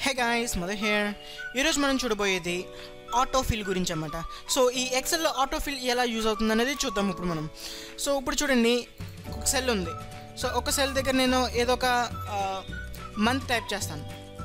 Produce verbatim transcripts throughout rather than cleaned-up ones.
Hey guys, mother here. ఈరోజు మనం చూడబోయేది ఆటోఫిల్ గురించి అన్నమాట. సో ఈ ఎక్సెల్లో ఆటోఫిల్ ఎలా యూజ్ అవుతుంది అనేది చూద్దాం ఇప్పుడు మనం. సో ఇప్పుడు చూడండి, ఒక సెల్ ఉంది. సో ఒక సెల్ దగ్గర నేను ఏదో ఒక మంత్ టైప్ చేస్తాను.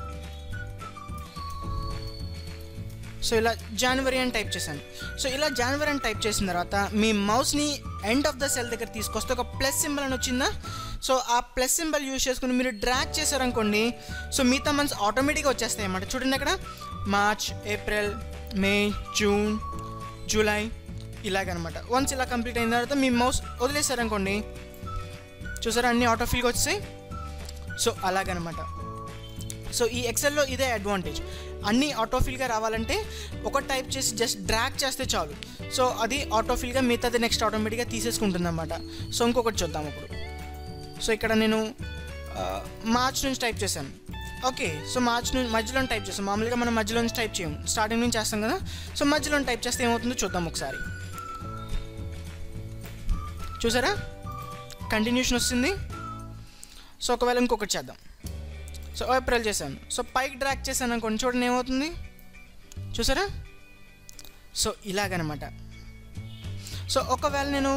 సో ఇలా జనవరి అని టైప్ చేశాను. సో ఇలా జనవరి అని టైప్ చేసిన తర్వాత మీ మౌస్ని ఎండ్ ఆఫ్ ద సెల్ దగ్గర తీసుకొస్తే ఒక ప్లస్ సింబల్ అని వచ్చిందా. సో ఆ ప్లస్ సింబల్ యూజ్ చేసుకుని మీరు డ్రాగ్ చేశారనుకోండి, సో మిగతా మంత్స్ ఆటోమేటిక్గా వచ్చేస్తాయి అన్నమాట. చూడండి అక్కడ March, April, May, June, July ఇలాగనమాట. వన్స్ ఇలా కంప్లీట్ అయిన తర్వాత మీ మౌస్ వదిలేశారనుకోండి, చూసారా అన్నీ ఆటోఫిల్గా వచ్చాయి. సో అలాగనమాట. సో ఈ ఎక్సెల్లో ఇదే అడ్వాంటేజ్. అన్నీ ఆటోఫిల్గా రావాలంటే ఒక టైప్ చేసి జస్ట్ డ్రాగ్ చేస్తే చాలు. సో అది ఆటోఫిల్గా మిగతాది నెక్స్ట్ ఆటోమేటిక్గా తీసేసుకుంటుంది అన్నమాట. సో ఇంకొకటి చూద్దాం ఇప్పుడు. సో ఇక్కడ నేను మార్చ్ నుంచి టైప్ చేశాను. ఓకే, సో మార్చ్ నుంచి మధ్యలో టైప్ చేస్తాం. మామూలుగా మనం మధ్యలో నుంచి టైప్ చేయము, స్టార్టింగ్ నుంచి చేస్తాం కదా. సో మధ్యలో టైప్ చేస్తే ఏమవుతుందో చూద్దాం ఒకసారి. చూసారా కంటిన్యూషన్ వస్తుంది. సో ఒకవేళ ఇంకొకటి చేద్దాం. సో ఏప్రిల్ చేశాను. సో పైకి డ్రాగ్ చేశాను అనుకోండి, చూడండి ఏమవుతుంది చూసారా. సో ఇలాగనమాట. సో ఒకవేళ నేను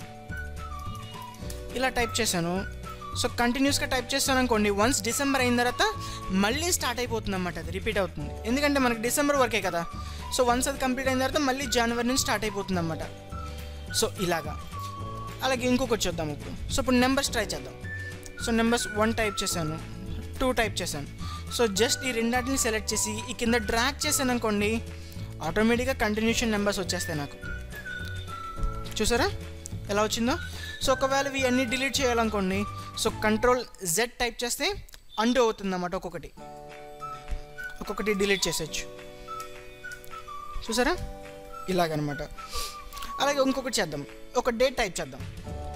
ఇలా టైప్ చేశాను, సో కంటిన్యూస్గా టైప్ చేస్తాను అనుకోండి, వన్స్ డిసెంబర్ అయిన తర్వాత మళ్ళీ స్టార్ట్ అయిపోతుంది అన్నమాట. అది రిపీట్ అవుతుంది, ఎందుకంటే మనకి డిసెంబర్ వరకే కదా. సో వన్స్ అది కంప్లీట్ అయిన తర్వాత మళ్ళీ జనవరి నుంచి స్టార్ట్ అయిపోతుంది అన్నమాట. సో ఇలాగా. అలాగే ఇంకొకటి చూద్దాం ఇప్పుడు. సో ఇప్పుడు నెంబర్స్ ట్రై చేద్దాం. సో నెంబర్స్ వన్ టైప్ చేశాను, టూ టైప్ చేశాను. సో జస్ట్ ఈ రెండాటిని సెలెక్ట్ చేసి ఈ కింద డ్రాగ్ చేశాను అనుకోండి, ఆటోమేటిక్గా కంటిన్యూషన్ నెంబర్స్ వచ్చేస్తాయి నాకు. చూసారా ఎలా వచ్చిందో. సో ఒకవేళ ఇవి అన్నీ డిలీట్ చేయాలనుకోండి, సో కంట్రోల్ జెడ్ టైప్ చేస్తే అండూ అవుతుంది అన్నమాట. ఒక్కొక్కటి ఒక్కొక్కటి డిలీట్ చేసేయచ్చు. చూసారా ఇలాగనమాట. అలాగే ఇంకొకటి చేద్దాం, ఒక డేట్ టైప్ చేద్దాం.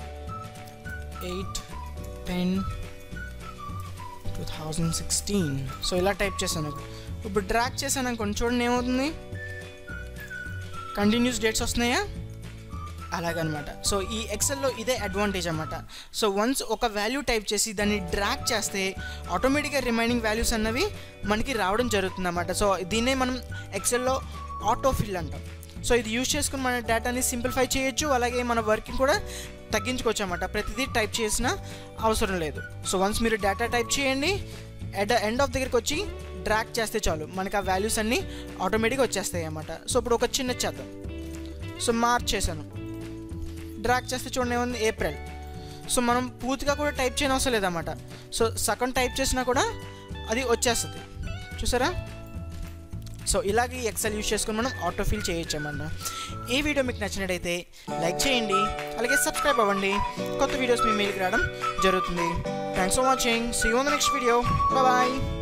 Eight ten two thousand sixteen. So ఇలా టైప్ చేశాను. ఇప్పుడు డ్రాగ్ చేశాను అనుకోండి, చూడండి ఏమవుతుంది, కంటిన్యూస్ డేట్స్ వస్తున్నాయా అలాగనమాట. సో ఈ ఎక్సెల్లో ఇదే అడ్వాంటేజ్ అన్నమాట. సో వన్స్ ఒక వాల్యూ టైప్ చేసి దాన్ని డ్రాగ్ చేస్తే ఆటోమేటిక్గా రిమైనింగ్ వాల్యూస్ అన్నవి మనకి రావడం జరుగుతుంది అన్నమాట. సో దీన్నే మనం ఎక్సెల్లో ఆటోఫిల్ అంటాం. సో ఇది యూజ్ చేసుకుని మన డేటాని సింప్లిఫై చేయొచ్చు, అలాగే మన వర్కింగ్ కూడా తగ్గించుకోవచ్చు అన్నమాట. ప్రతిదీ టైప్ చేసిన అవసరం లేదు. సో వన్స్ మీరు డేటా టైప్ చేయండి, ఎట్ ద ఎండ్ ఆఫ్ దగ్గరికి వచ్చి డ్రాగ్ చేస్తే చాలు, మనకి ఆ వాల్యూస్ అన్నీ ఆటోమేటిక్గా వచ్చేస్తాయి అన్నమాట. సో ఇప్పుడు ఒక చిన్న చేద్దాం. సో మార్చ్ చేశాను, డ్రాగ్ చేస్తే చూడండి ఏముంది ఏప్రిల్. సో మనం పూర్తిగా కూడా టైప్ చేయని అవసరం లేదన్నమాట. సో సగం టైప్ చేసినా కూడా అది వచ్చేస్తుంది. చూసారా. సో ఇలాగే ఈ ఎక్సెల్ యూజ్ చేసుకుని మనం ఆటోఫిల్ చేయొచ్చామన్న. ఈ వీడియో మీకు నచ్చినట్టయితే లైక్ చేయండి, అలాగే సబ్స్క్రైబ్ అవ్వండి. కొత్త వీడియోస్ మీ మెయిల్కి రావడం జరుగుతుంది. Thanks for watching. See you on the next video. Bye bye.